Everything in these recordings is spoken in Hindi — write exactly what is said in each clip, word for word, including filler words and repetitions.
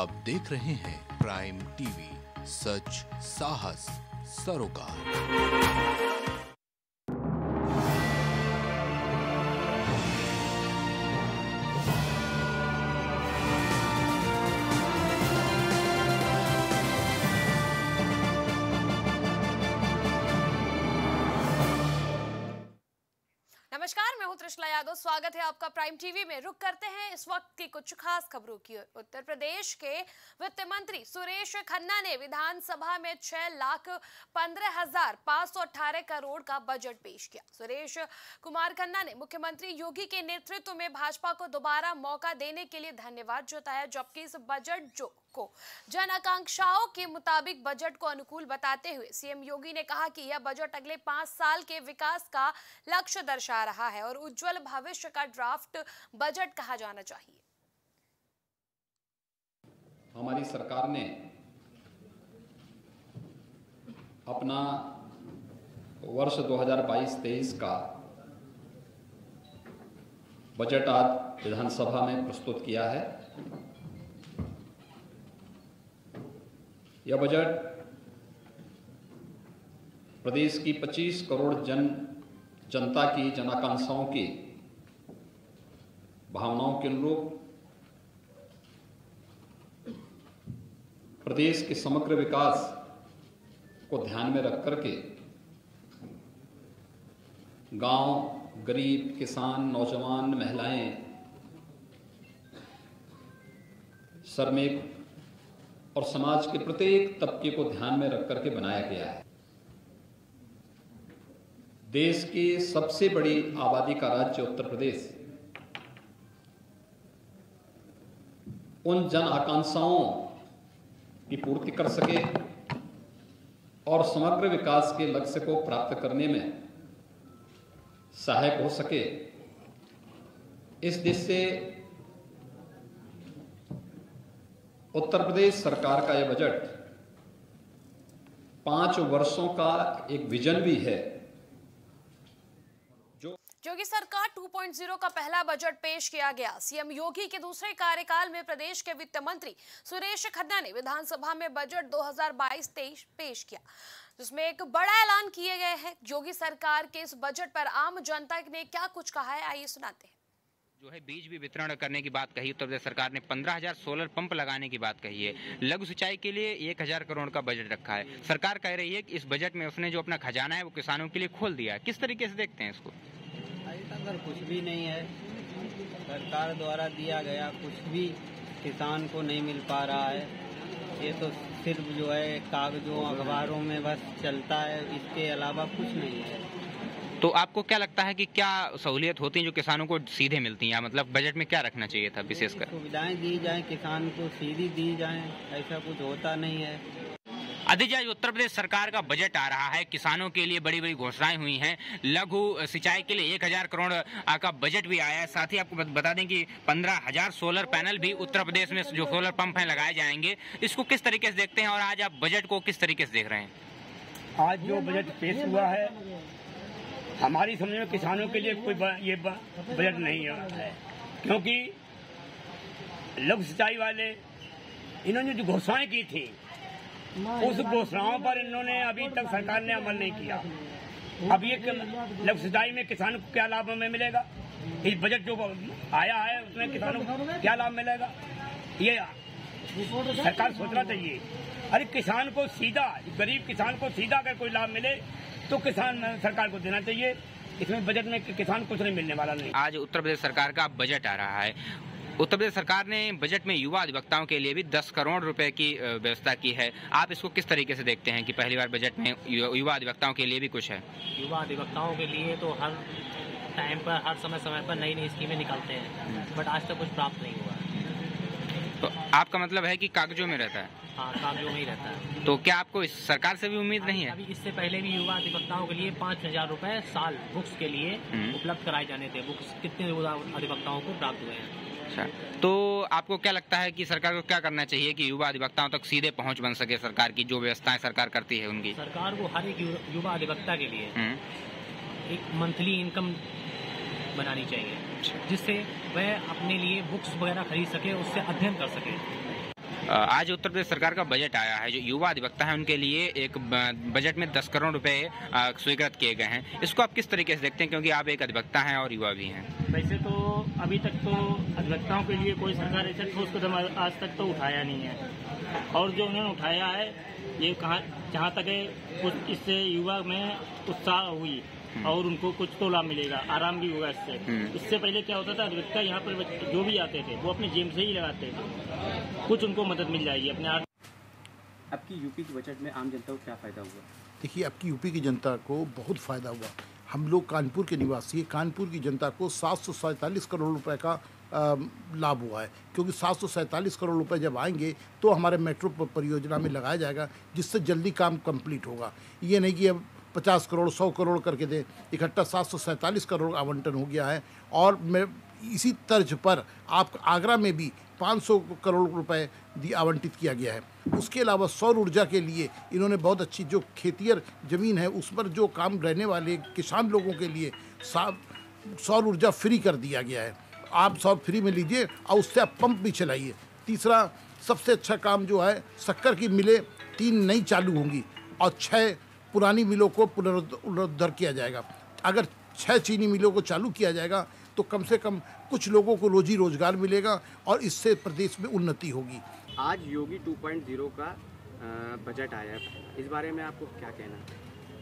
आप देख रहे हैं प्राइम टीवी, सच साहस सरोकार। नमस्कार, मैं हूं त्रिशला यादव। स्वागत है आपका प्राइम टीवी में। रुक करते हैं इस वक्त की कुछ खास खबरों की ओर। उत्तर प्रदेश के वित्त मंत्री सुरेश खन्ना ने विधानसभा में छह लाख पंद्रह हजार पाँच सौ अठारह करोड़ का बजट पेश किया। सुरेश कुमार खन्ना ने मुख्यमंत्री योगी के नेतृत्व में भाजपा को दोबारा मौका देने के लिए धन्यवाद जताया, जबकि इस बजट जो को जन आकांक्षाओं के मुताबिक बजट को अनुकूल बताते हुए सीएम योगी ने कहा कि यह बजट अगले पांच साल के विकास का लक्ष्य दर्शा रहा है और उज्जवल भविष्य का ड्राफ्ट बजट कहा जाना चाहिए। हमारी सरकार ने अपना वर्ष दो हज़ार बाईस तेईस का बजट आज विधानसभा में प्रस्तुत किया है। यह बजट प्रदेश की पच्चीस करोड़ जन जनता की जनाकांक्षाओं की भावनाओं के अनुरूप प्रदेश के समग्र विकास को ध्यान में रख करके गांव, गरीब, किसान, नौजवान, महिलाएं, श्रमिक और समाज के प्रत्येक तबके को ध्यान में रख करके बनाया गया है। देश की सबसे बड़ी आबादी का राज्य उत्तर प्रदेश उन जन आकांक्षाओं की पूर्ति कर सके और समग्र विकास के लक्ष्य को प्राप्त करने में सहायक हो सके, इस दिशा से उत्तर प्रदेश सरकार का यह बजट पांच वर्षों का एक विजन भी है। जो योगी सरकार टू पॉइंट ज़ीरो का पहला बजट पेश किया गया। सीएम योगी के दूसरे कार्यकाल में प्रदेश के वित्त मंत्री सुरेश खन्ना ने विधानसभा में बजट दो हज़ार बाईस तेईस पेश किया, जिसमें एक बड़ा ऐलान किए गए हैं। योगी सरकार के इस बजट पर आम जनता ने क्या कुछ कहा है, आइए सुनाते हैं। जो है बीज भी वितरण करने की बात कही उत्तर प्रदेश सरकार ने, पंद्रह हजार सोलर पंप लगाने की बात कही है, लघु सिंचाई के लिए एक हजार करोड़ का बजट रखा है। सरकार कह रही है कि इस बजट में उसने जो अपना खजाना है वो किसानों के लिए खोल दिया है। किस तरीके से देखते हैं इसको? अभी तक अगर कुछ भी नहीं है, सरकार द्वारा दिया गया कुछ भी किसान को नहीं मिल पा रहा है। ये तो सिर्फ जो है कागजों अखबारों में बस चलता है, इसके अलावा कुछ नहीं है। तो आपको क्या लगता है कि क्या सहूलियत होती है जो किसानों को सीधे मिलती हैं? मतलब बजट में क्या रखना चाहिए था विशेषकर? सुविधाएं दी जाएं, किसान को सीधी दी जाएं, ऐसा कुछ होता नहीं है। अध्यक्ष, आज उत्तर प्रदेश सरकार का बजट आ रहा है, किसानों के लिए बड़ी बड़ी घोषणाएं हुई हैं, लघु सिंचाई के लिए एक हजार करोड़ का बजट भी आया है। साथ ही आपको बता दें कि पंद्रह हजार सोलर पैनल भी उत्तर प्रदेश में जो सोलर पंप हैं लगाए जाएंगे। इसको किस तरीके से देखते हैं और आज आप बजट को किस तरीके से देख रहे हैं? आज जो बजट पेश हुआ है, हमारी समझ में किसानों के लिए कोई ये बजट नहीं है, क्योंकि लघु सिंचाई वाले इन्होंने जो घोषणाएं की थी उस घोषणाओं पर इन्होंने अभी तक सरकार ने अमल नहीं किया। अब ये लघु सिंचाई में किसानों को क्या लाभ हमें मिलेगा? इस बजट जो आया है उसमें किसानों को क्या लाभ मिलेगा, ये सरकार सोचना चाहिए। अरे किसान को सीधा, गरीब किसान को सीधा अगर कोई लाभ मिले तो किसान सरकार को देना चाहिए। इसमें बजट में किसान कुछ नहीं मिलने वाला नहीं। आज उत्तर प्रदेश सरकार का बजट आ रहा है। उत्तर प्रदेश सरकार ने बजट में युवा अधिवक्ताओं के लिए भी दस करोड़ रुपए की व्यवस्था की है। आप इसको किस तरीके से देखते हैं कि पहली बार बजट में युवा अधिवक्ताओं के लिए भी कुछ है? युवा अधिवक्ताओं के लिए तो हर टाइम पर, हर समय समय पर नई नई स्कीमें निकालते हैं, बट आज तक कुछ प्राप्त नहीं हुआ है। तो आपका मतलब है कि कागजों में रहता है? हाँ, कागजों में ही रहता है। तो क्या आपको इस सरकार से भी उम्मीद नहीं है? अभी इससे पहले भी युवा अधिवक्ताओं के लिए पाँच हजार रुपए साल बुक्स के लिए उपलब्ध कराए जाने थे। बुक्स कितने अधिवक्ताओं को प्राप्त हुए हैं? अच्छा, तो आपको क्या लगता है कि सरकार को क्या करना चाहिए कि युवा अधिवक्ताओं तक सीधे पहुंच बन सके? सरकार की जो व्यवस्थाएं सरकार करती है उनकी, सरकार को हर एक युवा अधिवक्ता के लिए एक मंथली इनकम बनानी चाहिए, जिससे वह अपने लिए बुक्स वगैरह खरीद सके, उससे अध्ययन कर सके। आज उत्तर प्रदेश सरकार का बजट आया है, जो युवा अधिवक्ता है उनके लिए एक बजट में दस करोड़ रुपए स्वीकृत किए गए हैं। इसको आप किस तरीके से देखते हैं, क्योंकि आप एक अधिवक्ता हैं और युवा भी हैं? वैसे तो अभी तक तो अधिवक्ताओं के लिए कोई सरकार ऐसा ठोस कदम आज तक तो उठाया नहीं है, और जो उन्होंने उठाया है ये कहाँ जहाँ तक है कुछ इससे युवा में उत्साह हुई और उनको कुछ तो लाभ मिलेगा, आराम भी होगा इससे। इससे पहले क्या होता था, अधिवक्ता यहाँ पर जो भी आते थे वो अपने जेब से ही लगाते थे, कुछ उनको मदद मिल जाएगी अपने आप। आपकी यूपी के बजट में आम जनता को क्या फ़ायदा हुआ? देखिए, आपकी यूपी की जनता को बहुत फ़ायदा हुआ। हम लोग कानपुर के निवासी, कानपुर की जनता को सात सौ सैंतालीस करोड़ रुपए का लाभ हुआ है, क्योंकि सात सौ सैंतालीस करोड़ रुपए जब आएंगे तो हमारे मेट्रो परियोजना में लगाया जाएगा, जिससे जल्दी काम कंप्लीट होगा। ये नहीं कि अब पचास करोड़ सौ करोड़ करके दे, इकट्ठा सात सौ सैंतालीस करोड़ आवंटन हो गया है। और मैं इसी तर्ज पर आप आगरा में भी पाँच सौ करोड़ रुपए दी आवंटित किया गया है। उसके अलावा सौर ऊर्जा के लिए इन्होंने बहुत अच्छी जो खेतियर ज़मीन है उस पर जो काम रहने वाले किसान लोगों के लिए सौर ऊर्जा फ्री कर दिया गया है। आप सौर फ्री में लीजिए और उससे आप पंप भी चलाइए। तीसरा सबसे अच्छा काम जो है, शक्कर की मिलें तीन नई चालू होंगी और छः पुरानी मिलों को पुनरुद्धार किया जाएगा। अगर छः चीनी मिलों को चालू किया जाएगा तो कम से कम कुछ लोगों को रोजी रोजगार मिलेगा और इससे प्रदेश में उन्नति होगी। आज योगी टू पॉइंट ज़ीरो का बजट आया है, इस बारे में आपको क्या कहना है?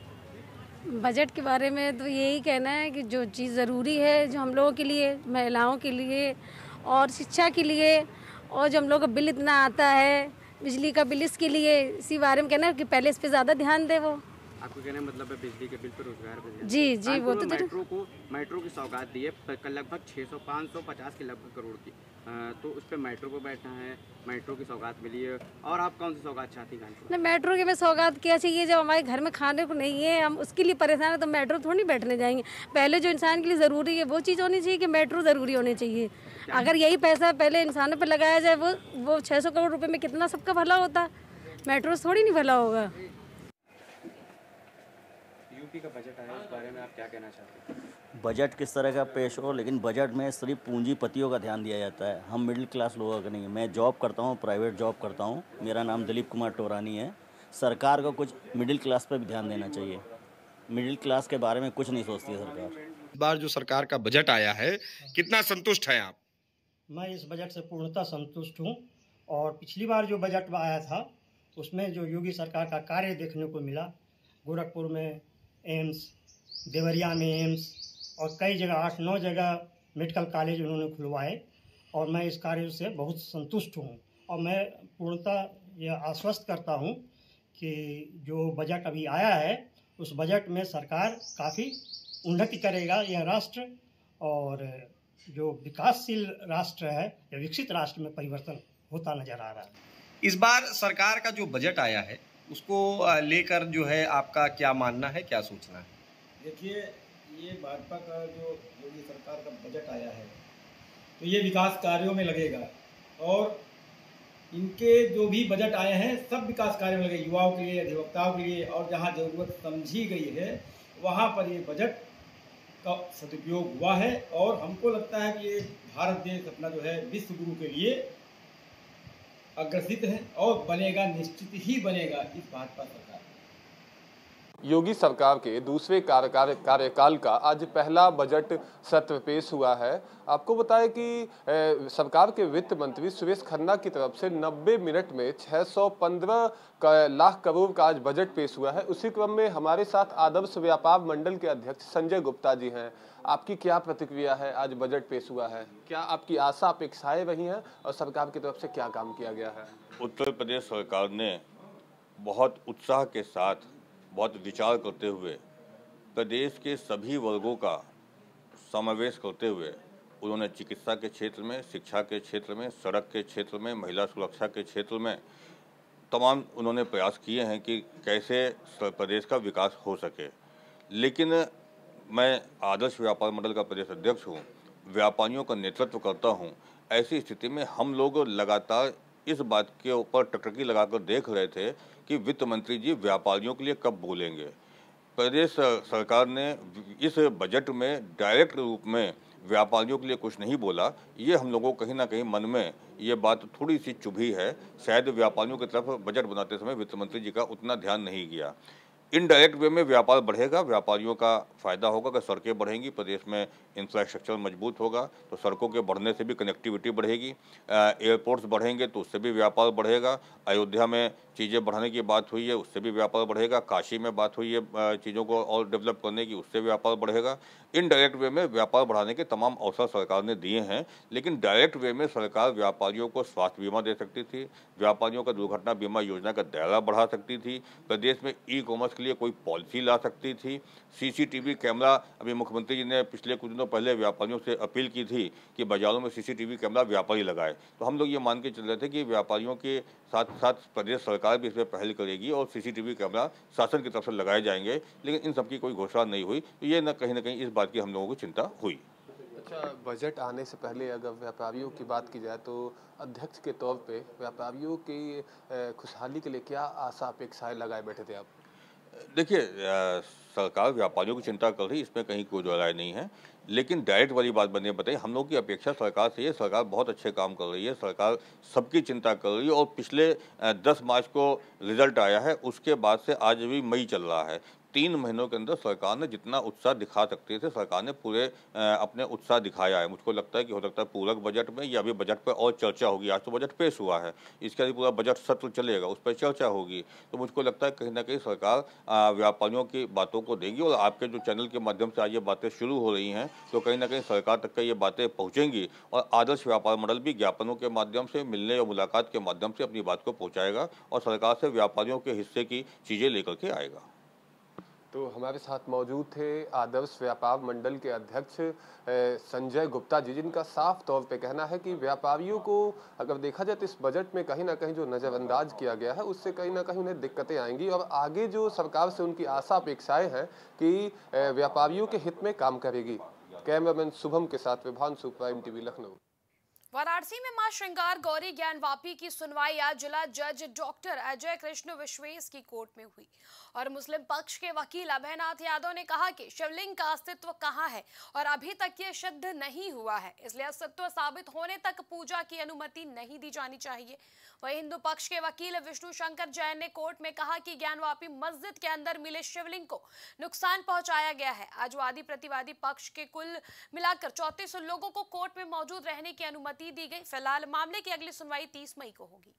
बजट के बारे में तो यही कहना है कि जो चीज़ ज़रूरी है, जो हम लोगों के लिए, महिलाओं के लिए और शिक्षा के लिए, और जो हम लोग का बिल इतना आता है बिजली का बिल, इसके लिए इसी बारे में कहना है कि पहले इस पे ज़्यादा ध्यान दे। वो आपको कहना मतलब है बिजली के बिल पर रोजगार पर? जी जी, वो तो मेट्रो को मेट्रो की सौगात दी है लगभग छः सौ पाँच सौ पचास के लगभग करोड़ की, आ, तो उस पर मेट्रो को बैठना है, मेट्रो की सौगात मिली है। और आप कौन सी सौगात चाहती हैं? ना, मेट्रो की में सौगात क्या चाहिए, जब हमारे घर में खाने को नहीं है, हम उसके लिए परेशान है, तो मेट्रो थोड़ी बैठने जाएंगे। पहले जो इंसान के लिए ज़रूरी है वो चीज़ होनी चाहिए कि मेट्रो ज़रूरी होनी चाहिए। अगर यही पैसा पहले इंसानों पर लगाया जाए, वो वो छः सौ करोड़ रुपये में कितना सबका भला होता, मेट्रो से थोड़ी नहीं भला होगा। यूपी का बजट आया, उस बारे में आप क्या कहना चाहते हैं? बजट किस तरह का पेश हो, लेकिन बजट में सिर्फ पूंजीपतियों का ध्यान दिया जाता है, हम मिडिल क्लास लोगों का नहीं है। मैं जॉब करता हूँ, प्राइवेट जॉब करता हूँ, मेरा नाम दिलीप कुमार टोरानी है। सरकार को कुछ मिडिल क्लास पर भी ध्यान देना चाहिए, मिडिल क्लास के बारे में कुछ नहीं सोचती है सरकार। इस बार जो सरकार का बजट आया है, कितना संतुष्ट हैं आप? मैं इस बजट से पूर्णतः संतुष्ट हूँ, और पिछली बार जो बजट आया था उसमें जो योगी सरकार का कार्य देखने को मिला, गोरखपुर में एम्स, देवरिया में एम्स, और कई जगह आठ नौ जगह मेडिकल कॉलेज उन्होंने खुलवाए, और मैं इस कार्य से बहुत संतुष्ट हूँ। और मैं पूर्णतः यह आश्वस्त करता हूँ कि जो बजट अभी आया है उस बजट में सरकार काफ़ी उन्नति करेगा। यह राष्ट्र और जो विकासशील राष्ट्र है या विकसित राष्ट्र में परिवर्तन होता नजर आ रहा है। इस बार सरकार का जो बजट आया है उसको लेकर जो है आपका क्या मानना है, क्या सोचना है? देखिए, ये भाजपा का जो योगी सरकार का बजट आया है तो ये विकास कार्यों में लगेगा, और इनके जो भी बजट आए हैं सब विकास कार्यों में लगे, युवाओं के लिए, अधिवक्ताओं के लिए, और जहाँ ज़रूरत समझी गई है वहाँ पर ये बजट का सदुपयोग हुआ है। और हमको लगता है कि ये भारत देश अपना जो है विश्व गुरु के लिए अग्रसित है और बनेगा, निश्चित ही बनेगा इस भाजपा सरकार। योगी सरकार के दूसरे कार्यकाल कार्यकाल का आज पहला बजट सत्र पेश हुआ है। आपको बताएं कि ए, सरकार के वित्त मंत्री सुरेश खन्ना की तरफ से नब्बे मिनट में छह सौ पंद्रह लाख करोड़ का आज बजट पेश हुआ है। उसी क्रम में हमारे साथ आदर्श व्यापार मंडल के अध्यक्ष संजय गुप्ता जी हैं। आपकी क्या प्रतिक्रिया है, आज बजट पेश हुआ है, क्या आपकी आशा अपेक्षाएं रही हैं और सरकार की तरफ से क्या काम किया गया है? उत्तर प्रदेश सरकार ने बहुत उत्साह के साथ, बहुत विचार करते हुए प्रदेश के सभी वर्गों का समावेश करते हुए उन्होंने चिकित्सा के क्षेत्र में, शिक्षा के क्षेत्र में, सड़क के क्षेत्र में, महिला सुरक्षा के क्षेत्र में तमाम उन्होंने प्रयास किए हैं कि कैसे प्रदेश का विकास हो सके। लेकिन मैं आदर्श व्यापार मंडल का प्रदेश अध्यक्ष हूँ, व्यापारियों का नेतृत्व करता हूँ। ऐसी स्थिति में हम लोग लगातार इस बात के ऊपर टकटकी लगाकर देख रहे थे कि वित्त मंत्री जी व्यापारियों के लिए कब बोलेंगे। प्रदेश सरकार ने इस बजट में डायरेक्ट रूप में व्यापारियों के लिए कुछ नहीं बोला, ये हम लोगों को कहीं ना कहीं मन में ये बात थोड़ी सी चुभी है। शायद व्यापारियों की तरफ बजट बनाते समय वित्त मंत्री जी का उतना ध्यान नहीं गया। इनडायरेक्ट वे में व्यापार बढ़ेगा, व्यापारियों का फायदा होगा। अगर सड़कें बढ़ेंगी, प्रदेश में इंफ्रास्ट्रक्चर मजबूत होगा तो सड़कों के बढ़ने से भी कनेक्टिविटी बढ़ेगी, एयरपोर्ट्स बढ़ेंगे तो उससे भी व्यापार बढ़ेगा। अयोध्या में चीज़ें बढ़ाने की बात हुई है, उससे भी व्यापार बढ़ेगा। काशी में बात हुई है चीज़ों को और डेवलप करने की, उससे व्यापार बढ़ेगा। इनडायरेक्ट वे में व्यापार बढ़ाने के तमाम अवसर सरकार ने दिए हैं, लेकिन डायरेक्ट वे में सरकार व्यापारियों को स्वास्थ्य बीमा दे सकती थी, व्यापारियों का दुर्घटना बीमा योजना का दायरा बढ़ा सकती थी, प्रदेश में ई कॉमर्स के लिए कोई पॉलिसी ला सकती थी, सीसीटीवी कैमरा। अभी मुख्यमंत्री जी ने पिछले कुछ दिनों पहले व्यापारियों से अपील की थी कि बाजारों में सीसीटीवी कैमरा व्यापारी लगाए। तो हम लोग ये मान के चल रहे थे कि व्यापारियों के साथ साथ प्रदेश सरकार भी इसमें पहल करेगी और सीसीटीवी कैमरा शासन की तरफ से लगाए जाएंगे, लेकिन इन सबकी कोई घोषणा नहीं हुई। तो ये न कहीं ना कहीं इस बात की हम लोगों को चिंता हुई। अच्छा, बजट आने से पहले अगर व्यापारियों की बात की जाए तो अध्यक्ष के तौर पे व्यापारियों की खुशहाली के लिए क्या आशा अपेक्षाएं लगाए बैठे थे आप? देखिए, सरकार व्यापारियों की चिंता कर रही, इसमें कहीं कोई राय नहीं है, लेकिन डायरेक्ट वाली बात बने बताइए, हम लोग की अपेक्षा सरकार से ये, सरकार बहुत अच्छे काम कर रही है, सरकार सबकी चिंता कर रही है। और पिछले दस मार्च को रिजल्ट आया है, उसके बाद से आज भी मई चल रहा है। तीन महीनों के अंदर सरकार ने जितना उत्साह दिखा सकते थे, सरकार ने पूरे अपने उत्साह दिखाया है। मुझको लगता है कि हो सकता है पूरक बजट में या अभी बजट पर और चर्चा होगी। आज तो बजट पेश हुआ है, इसके बाद पूरा बजट सत्र चलेगा, उस पर चर्चा होगी। तो मुझको लगता है कहीं ना कहीं सरकार व्यापारियों की बातों को देगी। और आपके जो चैनल के माध्यम से आज ये बातें शुरू हो रही हैं, तो कहीं ना कहीं सरकार तक का ये बातें पहुँचेंगी और आदर्श व्यापार मंडल भी ज्ञापनों के माध्यम से, मिलने और मुलाकात के माध्यम से अपनी बात को पहुँचाएगा और सरकार से व्यापारियों के हिस्से की चीज़ें लेकर के आएगा। तो हमारे साथ मौजूद थे आदर्श व्यापार मंडल के अध्यक्ष संजय गुप्ता जी, जिनका साफ तौर पे कहना है कि व्यापारियों को अगर देखा जाए तो इस बजट में कहीं ना कहीं जो नज़रअंदाज किया गया है उससे कहीं ना कहीं उन्हें दिक्कतें आएंगी और आगे जो सरकार से उनकी आशा अपेक्षाएं हैं कि व्यापारियों के हित में काम करेगी। कैमरामैन शुभम के साथ विभांशु, प्राइम टीवी, लखनऊ। वाराणसी में मां श्रृंगार गौरी ज्ञानवापी की सुनवाई आज जिला जज डॉक्टर अजय कृष्ण विश्वेश की कोर्ट में हुई और मुस्लिम पक्ष के वकील अभयनाथ यादव ने कहा कि शिवलिंग का अस्तित्व कहां है और अभी तक ये सिद्ध नहीं हुआ है, इसलिए अस्तित्व साबित होने तक पूजा की अनुमति नहीं दी जानी चाहिए। वहीं हिंदू पक्ष के वकील विष्णु शंकर जैन ने कोर्ट में कहा कि ज्ञानवापी मस्जिद के अंदर मिले शिवलिंग को नुकसान पहुंचाया गया है। आज वादी प्रतिवादी पक्ष के कुल मिलाकर चौंतीस लोगों को कोर्ट में मौजूद रहने की अनुमति दी गई। फिलहाल मामले की अगली सुनवाई तीस मई को होगी।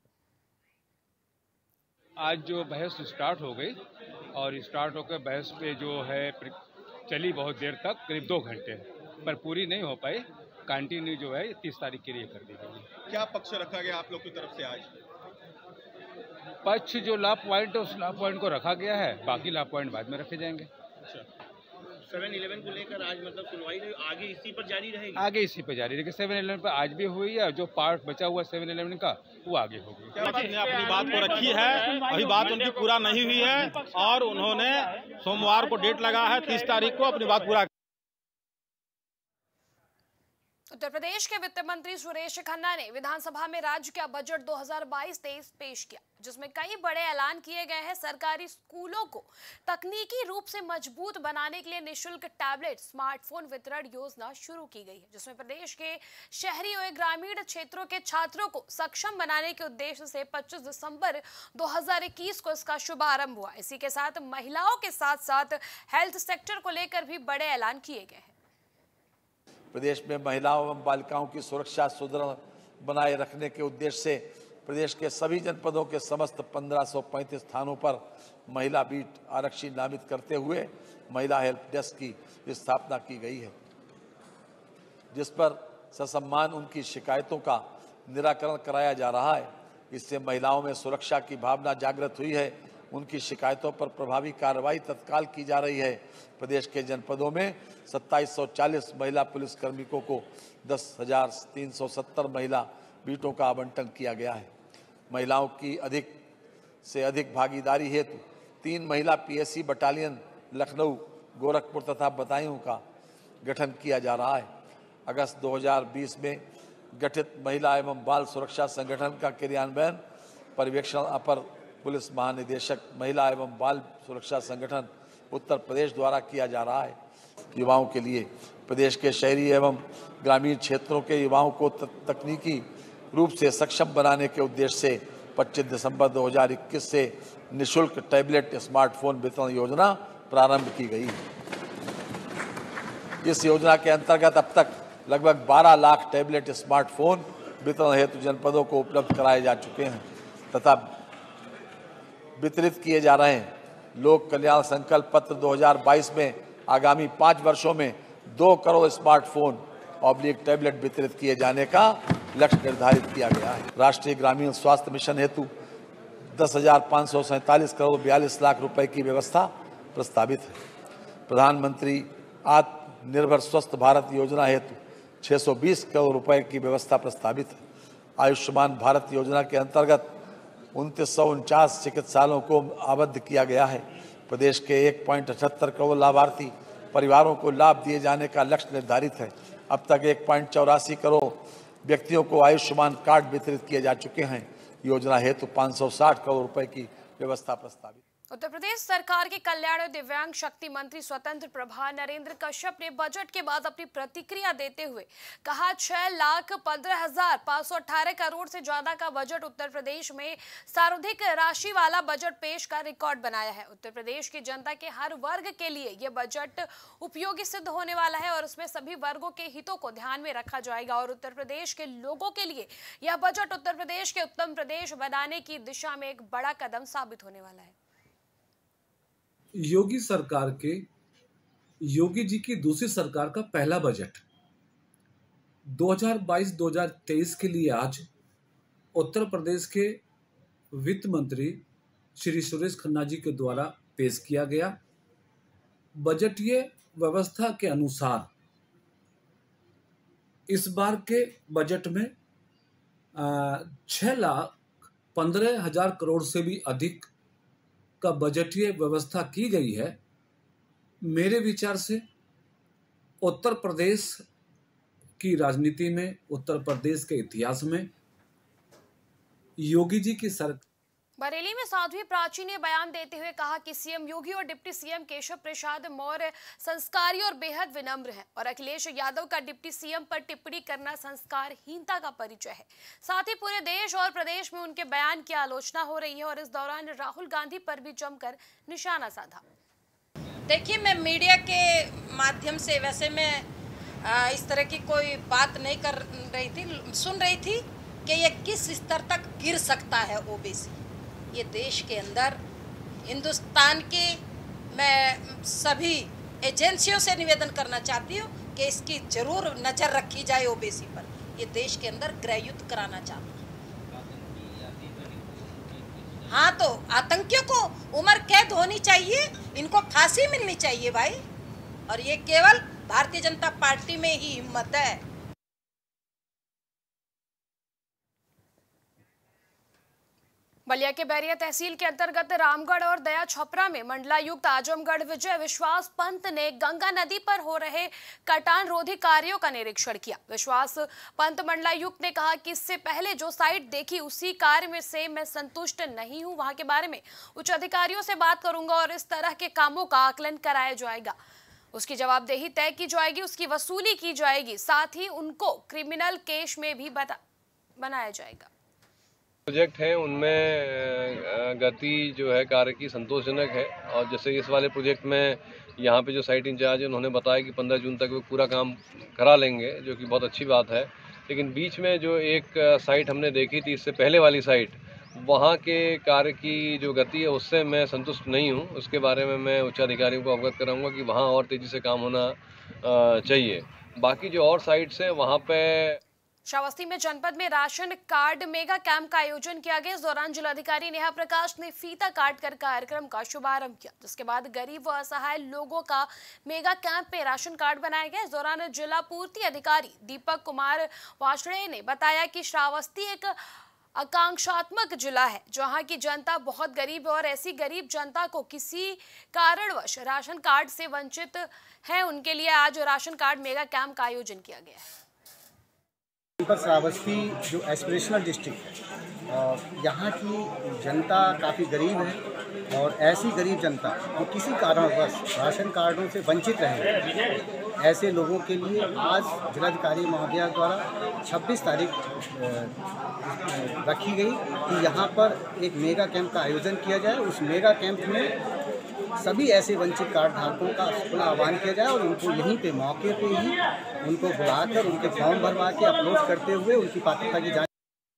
आज जो बहस स्टार्ट हो गई और स्टार्ट होकर बहस पे जो है चली बहुत देर तक, करीब दो घंटे, पर पूरी नहीं हो पाई। कंटिन्यू जो है तीस तारीख के लिए कर दी गई। क्या पक्ष रखा गया आप लोग की तरफ से? आज पक्ष जो लॉ पॉइंट है उस लॉ पॉइंट को रखा गया है, बाकी लॉ पॉइंट बाद में रखे जाएंगे। सेवन इलेवन को लेकर आज मतलब सुनवाई आगे इसी पर जारी रहेगी? आगे इसी पर जारी रहेगी। सेवन इलेवन पर आज भी हुई है, जो पार्ट बचा हुआ सेवन इलेवन का वो आगे होगी। ने अपनी बात को रखी है, अभी बात उनकी पूरा नहीं हुई है और उन्होंने सोमवार को डेट लगा है तीस तारीख को अपनी बात पूरा। उत्तर प्रदेश के वित्त मंत्री सुरेश खन्ना ने विधानसभा में राज्य का बजट दो हज़ार बाईस तेईस पेश किया, जिसमें कई बड़े ऐलान किए गए हैं। सरकारी स्कूलों को तकनीकी रूप से मजबूत बनाने के लिए निशुल्क टैबलेट स्मार्टफोन वितरण योजना शुरू की गई है, जिसमें प्रदेश के शहरी और ग्रामीण क्षेत्रों के छात्रों को सक्षम बनाने के उद्देश्य से पच्चीस दिसंबर दो हज़ार इक्कीस को इसका शुभारंभ हुआ। इसी के साथ महिलाओं के साथ साथ हेल्थ सेक्टर को लेकर भी बड़े ऐलान किए गए हैं। प्रदेश में महिलाओं एवं बालिकाओं की सुरक्षा सुदृढ़ बनाए रखने के उद्देश्य से प्रदेश के सभी जनपदों के समस्त पंद्रह सौ पैंतीस स्थानों पर महिला बीट आरक्षी नामित करते हुए महिला हेल्प डेस्क की स्थापना की गई है, जिस पर ससम्मान उनकी शिकायतों का निराकरण कराया जा रहा है। इससे महिलाओं में सुरक्षा की भावना जागृत हुई है, उनकी शिकायतों पर प्रभावी कार्रवाई तत्काल की जा रही है। प्रदेश के जनपदों में सत्ताईस सौ चालीस महिला पुलिस कार्मिकों को दस हजार तीन सौ सत्तर महिला बीटों का आवंटन किया गया है। महिलाओं की अधिक से अधिक भागीदारी हेतु तीन महिला पीएससी बटालियन लखनऊ, गोरखपुर तथा बदायूं का गठन किया जा रहा है। अगस्त दो हज़ार बीस में गठित महिला एवं बाल सुरक्षा संगठन का क्रियान्वयन पर्यवेक्षण अपर पुलिस महानिदेशक महिला एवं बाल सुरक्षा संगठन उत्तर प्रदेश द्वारा किया जा रहा है। युवाओं के लिए प्रदेश के शहरी एवं ग्रामीण क्षेत्रों के युवाओं को तकनीकी रूप से सक्षम बनाने के उद्देश्य से पच्चीस दिसंबर दो हज़ार इक्कीस से निःशुल्क टैबलेट स्मार्टफोन वितरण योजना प्रारंभ की गई। इस योजना के अंतर्गत अब तक लगभग बारह लाख टैबलेट स्मार्टफोन वितरण हेतु जनपदों को उपलब्ध कराए जा चुके हैं तथा वितरित किए जा रहे हैं। लोक कल्याण संकल्प पत्र दो हज़ार बाईस में आगामी पाँच वर्षों में दो करोड़ स्मार्टफोन ऑब्लिक टैबलेट वितरित किए जाने का लक्ष्य निर्धारित किया गया है। राष्ट्रीय ग्रामीण स्वास्थ्य मिशन हेतु दस हजार पाँच सौ सैंतालीस करोड़ बयालीस लाख रुपए की व्यवस्था प्रस्तावित है। प्रधानमंत्री आत्मनिर्भर स्वस्थ भारत योजना हेतु छह सौ बीस करोड़ रुपए की व्यवस्था प्रस्तावित है। आयुष्मान भारत योजना के अंतर्गत उनतीस सौ उनचास चिकित्सालयों को आबद्ध किया गया है। प्रदेश के एक पॉइंट अठहत्तर करोड़ लाभार्थी परिवारों को लाभ दिए जाने का लक्ष्य निर्धारित है। अब तक एक पॉइंट चौरासी करोड़ व्यक्तियों को आयुष्मान कार्ड वितरित किए जा चुके हैं। योजना हेतु पाँच सौ साठ करोड़ रुपए की व्यवस्था प्रस्तावित। उत्तर प्रदेश सरकार के कल्याण और दिव्यांग शक्ति मंत्री स्वतंत्र प्रभार नरेंद्र कश्यप ने बजट के बाद अपनी प्रतिक्रिया देते हुए कहा, छह लाख पंद्रह हजार पाँच सौ अठारह करोड़ से ज्यादा का बजट उत्तर प्रदेश में सर्वाधिक राशि वाला बजट पेश कर रिकॉर्ड बनाया है। उत्तर प्रदेश की जनता के हर वर्ग के लिए यह बजट उपयोगी सिद्ध होने वाला है और उसमें सभी वर्गों के हितों को ध्यान में रखा जाएगा और उत्तर प्रदेश के लोगों के लिए यह बजट उत्तर प्रदेश के उत्तम प्रदेश बनाने की दिशा में एक बड़ा कदम साबित होने वाला है। योगी सरकार के योगी जी की दूसरी सरकार का पहला बजट दो हज़ार बाईस दो हज़ार तेईस के लिए आज उत्तर प्रदेश के वित्त मंत्री श्री सुरेश खन्ना जी के द्वारा पेश किया गया। बजटीय व्यवस्था के अनुसार इस बार के बजट में छह लाख पंद्रह हजार करोड़ से भी अधिक का बजटीय व्यवस्था की गई है। मेरे विचार से उत्तर प्रदेश की राजनीति में, उत्तर प्रदेश के इतिहास में योगी जी की सरकार। बरेली में साध्वी प्राची ने बयान देते हुए कहा कि सीएम योगी और डिप्टी सीएम केशव प्रसाद मौर्य संस्कारी और बेहद विनम्र हैं और अखिलेश यादव का डिप्टी सीएम पर टिप्पणी करना संस्कारहीनता का परिचय है। साथ ही पूरे देश और प्रदेश में उनके बयान की आलोचना हो रही है और इस दौरान राहुल गांधी पर भी जमकर निशाना साधा। देखिए, मैं मीडिया के माध्यम से वैसे मैं इस तरह की कोई बात नहीं कर रही थी, सुन रही थी कि ये किस स्तर तक गिर सकता है ओबीसी। ये देश के अंदर हिंदुस्तान की मैं सभी एजेंसियों से निवेदन करना चाहती हूँ कि इसकी जरूर नज़र रखी जाए ओबीसी पर। ये देश के अंदर गृहयुद्ध कराना चाहता है। हाँ, तो आतंकियों को उम्र कैद होनी चाहिए, इनको फांसी मिलनी चाहिए भाई। और ये केवल भारतीय जनता पार्टी में ही हिम्मत है। बलिया के बैरिया तहसील के अंतर्गत रामगढ़ और दया छपरा में मंडलायुक्त आजमगढ़ विजय विश्वास पंत ने गंगा नदी पर हो रहे कटान रोधी कार्यों का निरीक्षण किया। विश्वास पंत मंडलायुक्त ने कहा कि इससे पहले जो साइट देखी उसी कार्य में से मैं संतुष्ट नहीं हूं। वहां के बारे में उच्च अधिकारियों से बात करूंगा और इस तरह के कामों का आकलन कराया जाएगा। उसकी जवाबदेही तय की जाएगी, उसकी वसूली की जाएगी, साथ ही उनको क्रिमिनल केस में भी बता बनाया जाएगा। प्रोजेक्ट हैं उनमें गति जो है कार्य की संतोषजनक है और जैसे इस वाले प्रोजेक्ट में यहाँ पे जो साइट इंचार्ज है उन्होंने बताया कि पंद्रह जून तक वो पूरा काम करा लेंगे, जो कि बहुत अच्छी बात है। लेकिन बीच में जो एक साइट हमने देखी थी इससे पहले वाली साइट, वहाँ के कार्य की जो गति है उससे मैं संतुष्ट नहीं हूँ। उसके बारे में मैं उच्च अधिकारियों को अवगत कराऊंगा कि वहाँ और तेज़ी से काम होना चाहिए। बाकी जो और साइट्स हैं वहाँ पे श्रावस्ती में जनपद में राशन कार्ड मेगा कैंप का आयोजन किया गया। इस दौरान जिलाधिकारी नेहा प्रकाश ने फीता काट कर कार्यक्रम का शुभारंभ किया, जिसके बाद गरीब व असहाय लोगों का मेगा कैंप में राशन कार्ड बनाया गया। इस दौरान जिला पूर्ति अधिकारी दीपक कुमार वाशड़े ने बताया कि श्रावस्ती एक आकांक्षात्मक जिला है जहां की जनता बहुत गरीब है और ऐसी गरीब जनता को किसी कारणवश राशन कार्ड से वंचित है, उनके लिए आज राशन कार्ड मेगा कैंप का आयोजन किया गया है। पर श्रावस्ती जो एस्पिरेशनल डिस्ट्रिक्ट है, यहाँ की जनता काफ़ी गरीब है और ऐसी गरीब जनता जो किसी कारणवश राशन कार्डों से वंचित रहे, ऐसे लोगों के लिए आज जिलाधिकारी महोदया द्वारा छब्बीस तारीख रखी गई कि यहाँ पर एक मेगा कैंप का आयोजन किया जाए। उस मेगा कैंप में सभी ऐसे वंचित कार्ड धारकों का खुला आह्वान किया जाए और उनको यहीं पे मौके पे ही उनको बुलाकर उनके फॉर्म भरवा के अपलोड करते हुए उनकी पात्रता की जांच।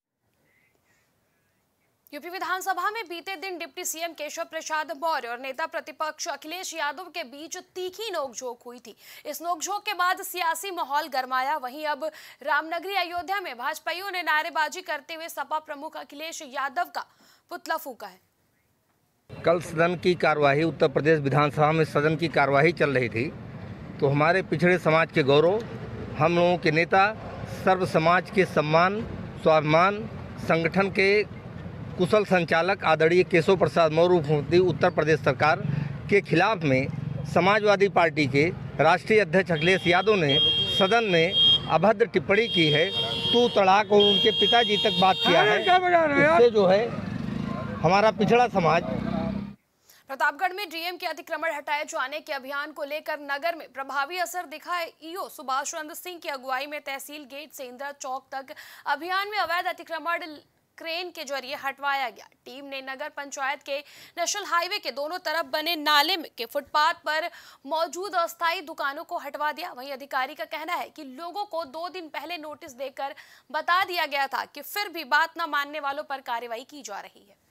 यूपी विधानसभा में बीते दिन डिप्टी सीएम केशव प्रसाद मौर्य और नेता प्रतिपक्ष अखिलेश यादव के बीच तीखी नोकझोंक हुई थी। इस नोकझोंक के बाद सियासी माहौल गरमाया। वहीं अब रामनगरी अयोध्या में भाजपाइयों ने नारेबाजी करते हुए सपा प्रमुख अखिलेश यादव का पुतला फूंका है। कल सदन की कार्यवाही, उत्तर प्रदेश विधानसभा में सदन की कार्यवाही चल रही थी, तो हमारे पिछड़े समाज के गौरव, हम लोगों के नेता, सर्व समाज के सम्मान, स्वाभिमान संगठन के कुशल संचालक आदरणीय केशव प्रसाद मौर्य मुख्यमंत्री उत्तर प्रदेश सरकार के खिलाफ में समाजवादी पार्टी के राष्ट्रीय अध्यक्ष अखिलेश यादव ने सदन में अभद्र टिप्पणी की है। तू तड़ाक और उनके पिताजी तक बात किया है। इससे जो है हमारा पिछड़ा समाज। प्रतापगढ़ में डीएम के अतिक्रमण हटाए जाने के अभियान को लेकर नगर में प्रभावी असर दिखा है। ईओ सुभाष चंद्र सिंह की अगुवाई में तहसील गेट से इंदिरा चौक तक अभियान में अवैध अतिक्रमण क्रेन के जरिए हटवाया गया। टीम ने नगर पंचायत के नेशनल हाईवे के दोनों तरफ बने नाले के फुटपाथ पर मौजूद अस्थायी दुकानों को हटवा दिया। वहीं अधिकारी का कहना है कि लोगों को दो दिन पहले नोटिस देकर बता दिया गया था कि फिर भी बात न मानने वालों पर कार्रवाई की जा रही है।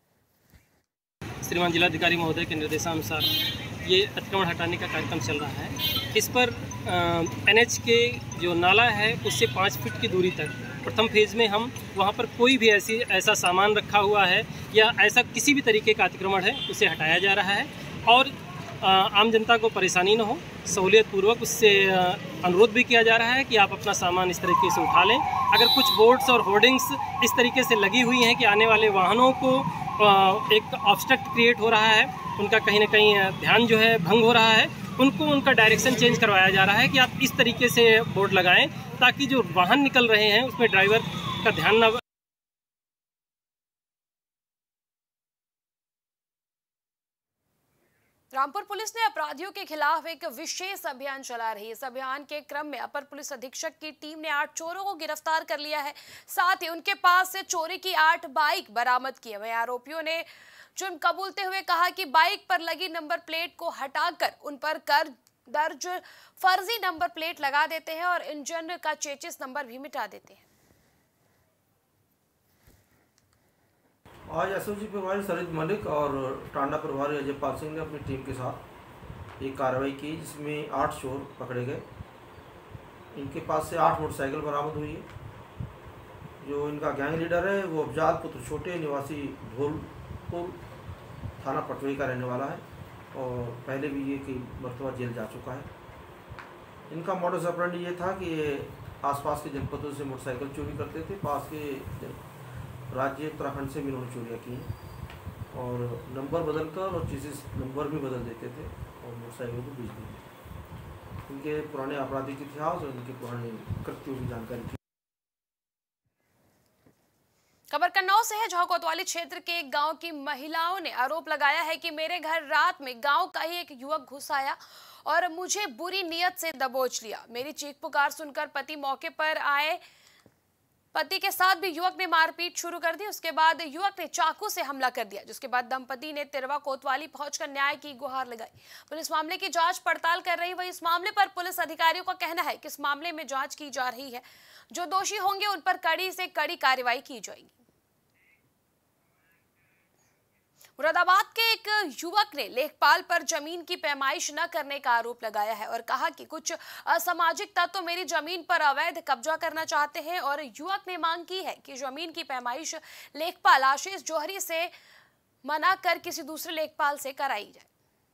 श्रीमान जिलाधिकारी महोदय के निर्देशानुसार ये अतिक्रमण हटाने का कार्यक्रम चल रहा है। इस पर एनएच के जो नाला है उससे पाँच फीट की दूरी तक प्रथम फेज में हम वहाँ पर कोई भी ऐसी ऐसा सामान रखा हुआ है या ऐसा किसी भी तरीके का अतिक्रमण है उसे हटाया जा रहा है और आ, आम जनता को परेशानी न हो, सहूलियत पूर्वक उससे अनुरोध भी किया जा रहा है कि आप अपना सामान इस तरीके से उठा लें। अगर कुछ बोर्ड्स और होर्डिंग्स इस तरीके से लगी हुई हैं कि आने वाले वाहनों को एक ऑब्स्ट्रक्ट क्रिएट हो रहा है, उनका कहीं ना कहीं ध्यान जो है भंग हो रहा है, उनको उनका डायरेक्शन चेंज करवाया जा रहा है कि आप इस तरीके से बोर्ड लगाएं ताकि जो वाहन निकल रहे हैं उसमें ड्राइवर का ध्यान न। रामपुर पुलिस ने अपराधियों के खिलाफ एक विशेष अभियान चला रही है। इस अभियान के क्रम में अपर पुलिस अधीक्षक की टीम ने आठ चोरों को गिरफ्तार कर लिया है। साथ ही उनके पास से चोरी की आठ बाइक बरामद की है। वहीं आरोपियों ने जुर्म कबूलते हुए कहा कि बाइक पर लगी नंबर प्लेट को हटाकर उन पर कर दर्ज फर्जी नंबर प्लेट लगा देते हैं और इंजन का चेचिस नंबर भी मिटा देते हैं। आज एसओजी प्रभारी सरित मलिक और टांडा प्रभारी अजय पाल सिंह ने अपनी टीम के साथ एक कार्रवाई की जिसमें आठ चोर पकड़े गए। इनके पास से आठ मोटरसाइकिल बरामद हुई है। जो इनका गैंग लीडर है वो अफजाल पुत्र छोटे निवासी धौलपुर थाना पटवई का रहने वाला है और पहले भी ये कई मरतबा जेल जा चुका है। इनका मॉडस ऑपरेंडी ये था कि ये आसपास के जनपदों से मोटरसाइकिल चोरी करते थे। पास के राज्य उत्तराखंड से भी इन्होंने चोरियाँ की और नंबर बदल कर और चीज़ें नंबर भी बदल देते थे और मोटरसाइकिल को बेच देते थे। इनके पुराने आपराधिक इतिहास और इनके पुराने कृत्यों की जानकारी थी। खबर कन्नौज से है, जहां कोतवाली क्षेत्र के एक गांव की महिलाओं ने आरोप लगाया है कि मेरे घर रात में गांव का ही एक युवक घुस आया और मुझे बुरी नीयत से दबोच लिया। मेरी चीख पुकार सुनकर पति मौके पर आए। पति के साथ भी युवक ने मारपीट शुरू कर दी। उसके बाद युवक ने चाकू से हमला कर दिया, जिसके बाद दंपति ने तिरवा कोतवाली पहुंचकर न्याय की गुहार लगाई। पुलिस मामले की जांच पड़ताल कर रही। वहीं इस मामले पर पुलिस अधिकारियों का कहना है कि इस मामले में जांच की जा रही है। जो दोषी होंगे उन पर कड़ी से कड़ी कार्रवाई की जाएगी। मुरादाबाद के एक युवक ने लेखपाल पर जमीन की पैमाइश न करने का आरोप लगाया है और कहा कि कुछ असामाजिक तत्व तो मेरी जमीन पर अवैध कब्जा करना चाहते हैं और युवक ने मांग की है कि जमीन की पैमाइश लेखपाल आशीष जौहरी से मना कर किसी दूसरे लेखपाल से कराई जाए।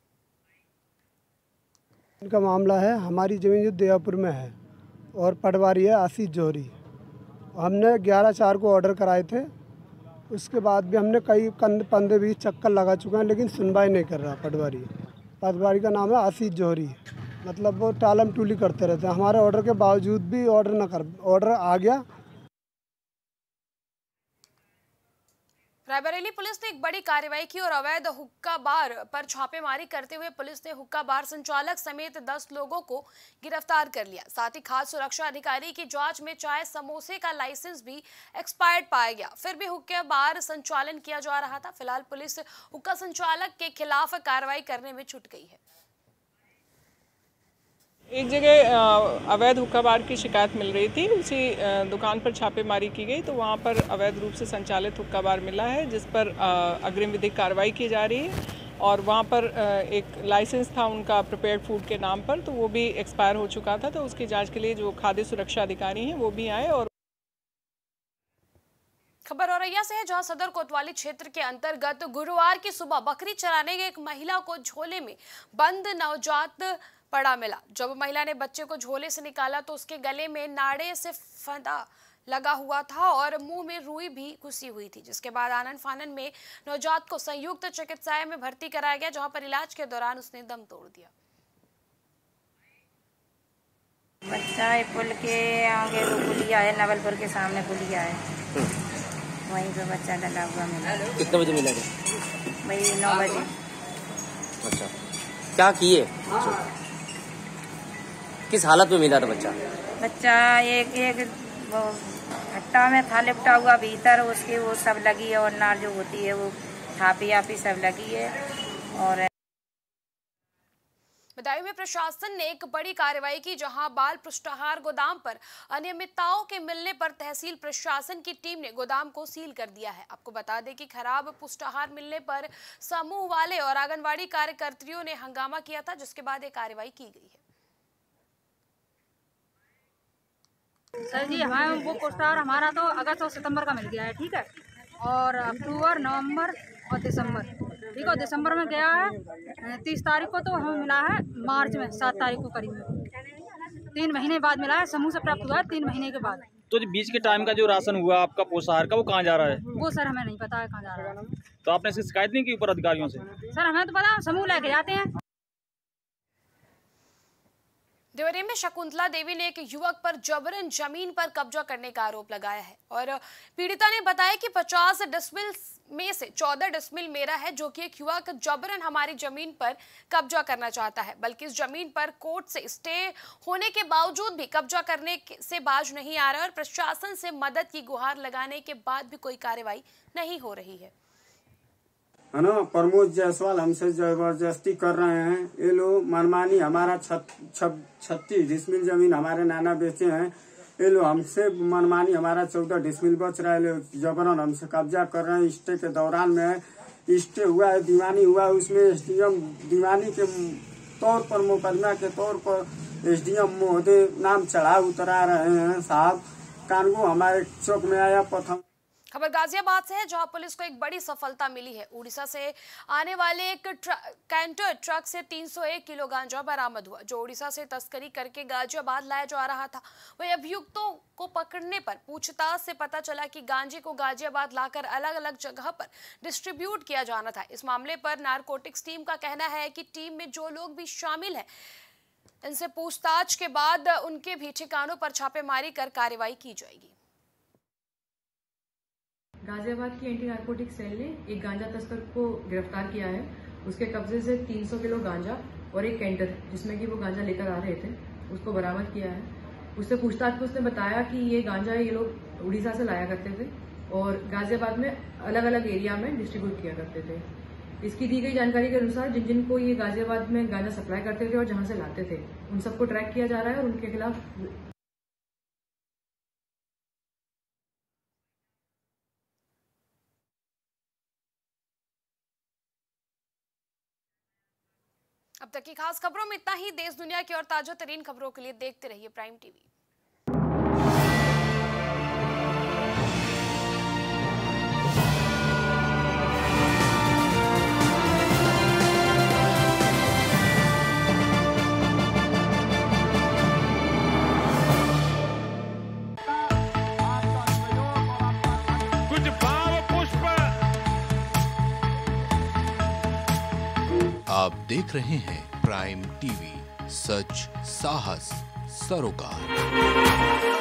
इनका मामला है, हमारी जमीन जो देवापुर में है और पटवारी है आशीष जौहरी। हमने ग्यारह चार को ऑर्डर कराए थे। उसके बाद भी हमने कई पंद्रह बीस चक्कर लगा चुके हैं, लेकिन सुनवाई नहीं कर रहा पटवारी। पटवारी का नाम है आशीष जौहरी। मतलब वो टालम टूली करते रहते हैं। हमारे ऑर्डर के बावजूद भी ऑर्डर न कर ऑर्डर आ गया। रायबरेली पुलिस ने एक बड़ी कार्रवाई की और अवैध हुक्का बार पर छापेमारी करते हुए पुलिस ने हुक्का बार संचालक समेत दस लोगों को गिरफ्तार कर लिया। साथ ही खाद्य सुरक्षा अधिकारी की जांच में चाय समोसे का लाइसेंस भी एक्सपायर्ड पाया गया, फिर भी हुक्का बार संचालन किया जा रहा था। फिलहाल पुलिस हुक्का संचालक के खिलाफ कार्रवाई करने में जुट गई है। एक जगह अवैध हुक्का बार की शिकायत मिल रही थी, उसी दुकान पर छापेमारी की गई तो वहाँ पर अवैध रूप से संचालित हुक्का बार मिला है, जिस पर अग्रिम विधिक कार्रवाई की जा रही है। और वहाँ पर एक लाइसेंस था उनका प्रिपेयर्ड फूड के नाम पर, तो वो भी एक्सपायर हो चुका था, तो उसकी जांच के लिए जो खाद्य सुरक्षा अधिकारी हैं वो भी आए। और खबर औरैया से है, जहां सदर कोतवाली क्षेत्र के अंतर्गत गुरुवार की सुबह बकरी चराने गई एक महिला को झोले में बंद नवजात पड़ा मिला। जब महिला ने बच्चे को झोले से निकाला तो उसके गले में नाड़े से फंदा लगा हुआ था और मुंह में रुई भी घुसी हुई थी, जिसके बाद आनन फानन में नवजात को संयुक्त चिकित्सालय में भर्ती कराया गया, जहां पर इलाज के दौरान उसने दम तोड़ दिया। बच्चा पुल के आगे वो पुलिया है, नवलपुर के सामने पुलिया है, वहीं पे बच्चा डला हुआ मिला। कितने बजे मिला था? भाई नौ बजे। अच्छा, क्या किए? किस हालत में मिला था बच्चा? बच्चा एक एक वो हट्टा में था लिपटा हुआ भीतर, उसकी वो सब लगी है और नार जो होती है वो थापी आपी सब लगी है। और बदायूं में प्रशासन ने एक बड़ी कार्रवाई की, जहां बाल पुष्टाहार गोदाम पर अनियमितताओं के मिलने पर तहसील प्रशासन की टीम ने गोदाम को सील कर दिया है। आपको बता दें कि खराब पुष्टाहार मिलने पर समूह वाले और आंगनवाड़ी कार्यकर्तियों ने हंगामा किया था, जिसके बाद ये कार्रवाई की गई है। सर जी, हमारा वो पुष्टाहार हमारा तो अगस्त और सितंबर का मिल गया है, ठीक है, और अक्टूबर, नवंबर और दिसंबर, ठीक है। दिसंबर में गया है तीस तारीख को, तो हमें मिला है मार्च में सात तारीख को करीब में, तीन महीने बाद मिला है, समूह से प्राप्त हुआ है तीन महीने के बाद। तो जो बीच के टाइम का जो राशन हुआ आपका पोषाहार का, वो कहाँ जा रहा है? वो सर हमें नहीं पता है कहाँ जा रहा है। तो आपने इसकी शिकायत नहीं की ऊपर अधिकारियों से? सर हमें तो पता, समूह लेके जाते हैं। देवरिया में शकुंतला देवी ने एक युवक पर जबरन जमीन पर कब्जा करने का आरोप लगाया है और पीड़िता ने बताया कि पचास डिसमिल में से चौदह डिसमिल मेरा है, जो कि एक युवक जबरन हमारी जमीन पर कब्जा करना चाहता है। बल्कि इस जमीन पर कोर्ट से स्टे होने के बावजूद भी कब्जा करने से बाज नहीं आ रहा है और प्रशासन से मदद की गुहार लगाने के बाद भी कोई कार्रवाई नहीं हो रही है। है ना, प्रमोद जायसवाल हमसे जबरदस्ती कर रहे हैं। ये लोग मनमानी हमारा छत्तीस डिसमिल जमीन हमारे नाना बेचे हैं, ये लोग हमसे मनमानी हमारा चौदह डिसमिल बच रहा है, जबरन हमसे कब्जा कर रहे हैं। स्टे के दौरान में स्टे हुआ है, दीवानी हुआ है, उसमें एसडीएम दीवानी के तौर पर, मुकदमा के तौर पर एसडीएम महोदय नाम चढ़ा उतरा रहे हैं। साहब कानून हमारे चौक में आया प्रथम। खबर गाजियाबाद से है, जहां पुलिस को एक बड़ी सफलता मिली है। उड़ीसा से आने वाले एक कैंटर ट्रक से तीन सौ एक किलो गांजा बरामद हुआ, जो उड़ीसा से तस्करी करके गाजियाबाद लाया जा रहा था। वही अभियुक्तों को पकड़ने पर पूछताछ से पता चला कि गांजे को गाजियाबाद लाकर अलग अलग जगह पर डिस्ट्रीब्यूट किया जाना था। इस मामले पर नारकोटिक्स टीम का कहना है कि टीम में जो लोग भी शामिल हैं, इनसे पूछताछ के बाद उनके भी ठिकानों पर छापेमारी कर कार्रवाई की जाएगी। गाजियाबाद की एंटी नारकोटिक सेल ने एक गांजा तस्कर को गिरफ्तार किया है। उसके कब्जे से तीन सौ किलो गांजा और एक कैंटर जिसमें कि वो गांजा लेकर आ रहे थे, उसको बरामद किया है। उससे पूछताछ में उसने बताया कि ये गांजा ये लोग उड़ीसा से लाया करते थे और गाजियाबाद में अलग अलग एरिया में डिस्ट्रीब्यूट किया करते थे। इसकी दी गई जानकारी के अनुसार जिन जिन को ये गाजियाबाद में गांजा सप्लाई करते थे और जहां से लाते थे, उन सबको ट्रैक किया जा रहा है और उनके खिलाफ अब तक की खास खबरों में इतना ही। देश दुनिया की और ताजा तरीन खबरों के लिए देखते रहिए प्राइम टीवी। कुछ भाव पुष्प। आप देख रहे हैं प्राइम टीवी, सच, साहस, सरोकार।